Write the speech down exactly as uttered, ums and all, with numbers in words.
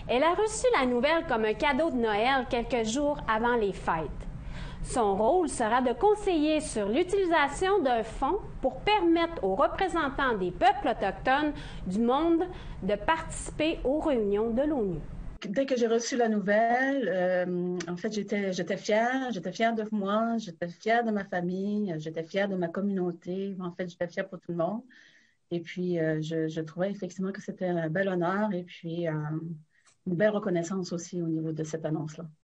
Elle a reçu la nouvelle comme un cadeau de Noël quelques jours avant les fêtes. Son rôle sera de conseiller sur l'utilisation d'un fonds pour permettre aux représentants des peuples autochtones du monde de participer aux réunions de l'ONU. Dès que j'ai reçu la nouvelle, euh, en fait, j'étais, j'étais fière, j'étais fière de moi, j'étais fière de ma famille, j'étais fière de ma communauté. En fait, j'étais fière pour tout le monde. Et puis, euh, je, je trouvais effectivement que c'était un bel honneur et puis euh, une belle reconnaissance aussi au niveau de cette annonce-là.